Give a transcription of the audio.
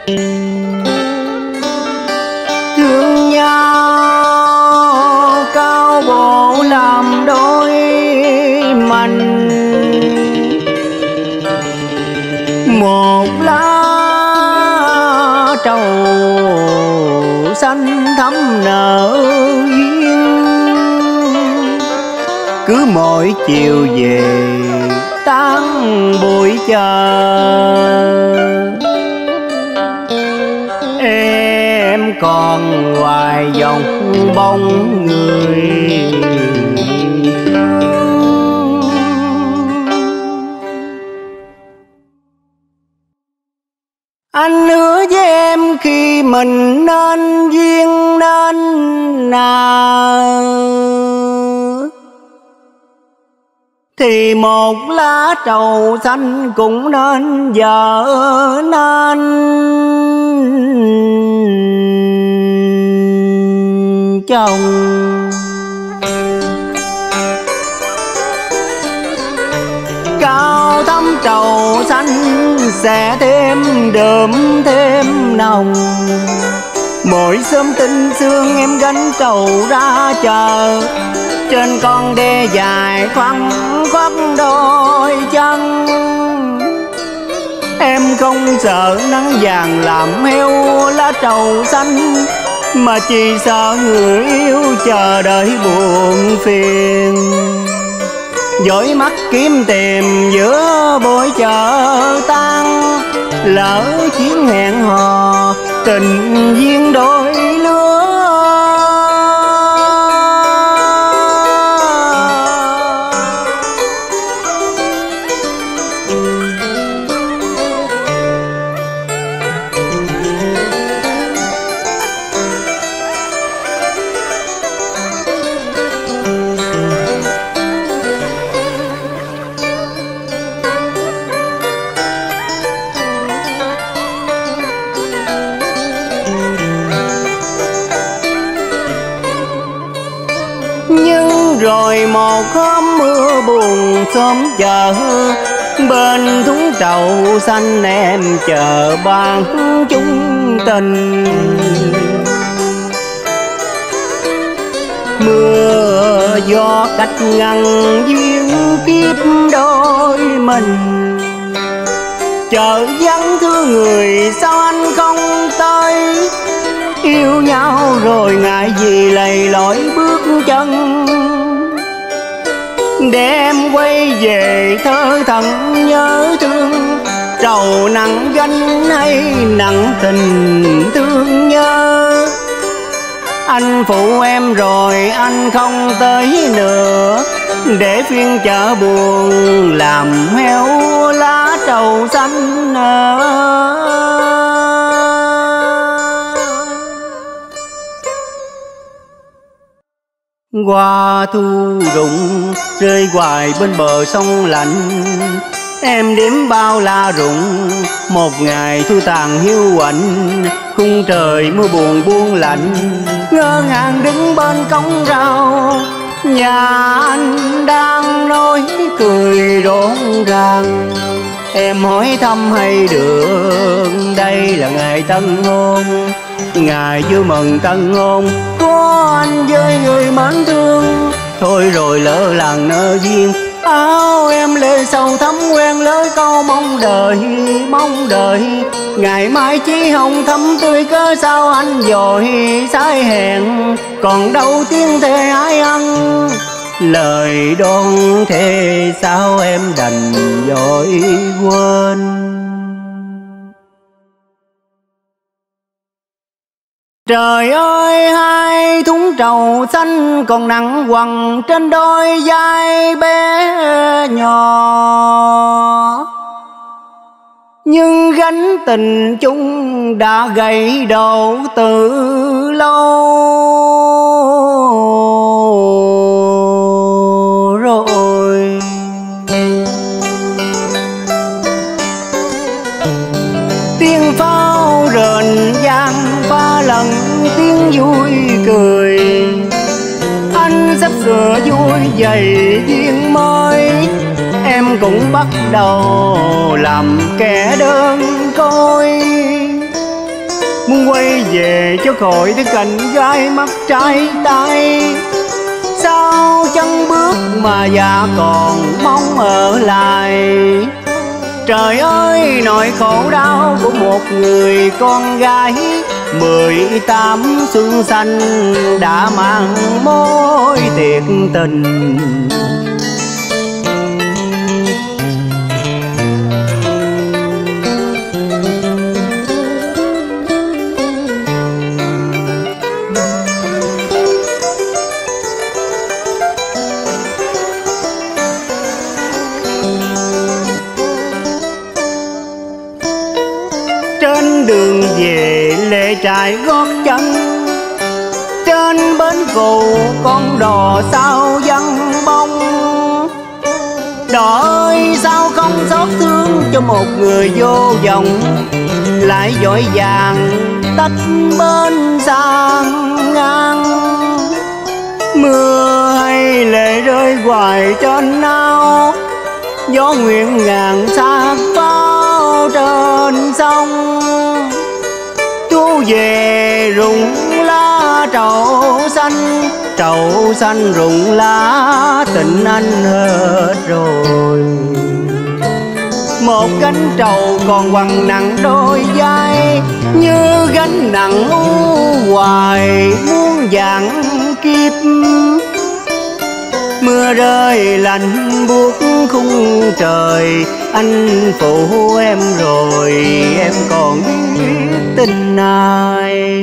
Thương nhau cao bộ làm đôi mình, một lá trầu xanh thắm nở duyên. Cứ mỗi chiều về tán bụi chờ, em còn hoài dòng bóng người. Anh hứa với em khi mình nên duyên nên nợ, thì một lá trầu xanh cũng nên vợ nên chồng. Cao thắm trầu xanh sẽ thêm đượm thêm nồng, mỗi sớm tinh sương em gánh trầu ra chờ. Trên con đê dài khoăn khoắt đôi chân, em không sợ nắng vàng làm heo lá trầu xanh, mà chỉ sợ người yêu chờ đợi buồn phiền. Dõi mắt kiếm tìm giữa buổi chợ tan, lỡ chuyến hẹn hò tình duyên đôi lứa. Nhưng rồi một hôm mưa buồn sớm chờ, bên thúng trầu xanh em chờ ban chung tình. Mưa gió cách ngăn duyên kiếp đôi mình, chợ vắng thương người sao anh không tới. Yêu nhau rồi ngại gì lầy lỏi bước chân, để em quay về thơ thẩn nhớ thương. Trầu nặng gánh hay nặng tình thương nhớ, anh phụ em rồi anh không tới nữa, để phiên chợ buồn làm heo lá trầu xanh nở. Hoa thu rụng rơi hoài bên bờ sông lạnh, em đếm bao la rụng một ngày thu tàn hiu quạnh. Khung trời mưa buồn buông lạnh, ngơ ngàng đứng bên cổng rào, nhà anh đang nói cười rộn ràng. Em hỏi thăm hay được, đây là ngày tân hôn, ngày vui mừng tân hôn có anh với người mến thương. Thôi rồi lỡ làng nợ duyên, áo em lệ sầu thắm quen lối câu mong đợi. Ngày mai chí hồng thắm tươi cớ sao anh vội sai hẹn, còn đâu tiếng thề ai ăn lời đón thề sao em đành vội quên. Trời ơi hai thúng trầu xanh còn nặng quằn trên đôi vai bé nhỏ, nhưng gánh tình chung đã gầy đổ từ lâu rồi. Tiếng pháo rền vang ba lần tiếng vui cười, anh sắp sửa vui dày duyên mới. Em cũng bắt đầu làm kẻ đơn côi, muốn quay về cho khỏi thấy cảnh gái mắt trái tay. Sao chân bước mà dạ còn mong ở lại. Trời ơi nỗi khổ đau của một người con gái 18 xuân xanh đã mang mối thiệt tình. Trên đường về lệ trải gót chân, trên bến cù con đò sao vắng bóng. Đò ơi sao không xót thương cho một người vô vọng, lại vội vàng tách bên sang ngang. Mưa hay lệ rơi hoài trên áo, gió nguyện ngàn xác pháo trên sông. Chú về rụng lá trầu xanh rụng lá tình anh hết rồi. Một gánh trầu còn quằn nặng đôi vai, như gánh nặng u hoài muôn vạn kiếp. Mưa rơi lạnh buốt khung trời, anh phụ em rồi em còn biết tình ai.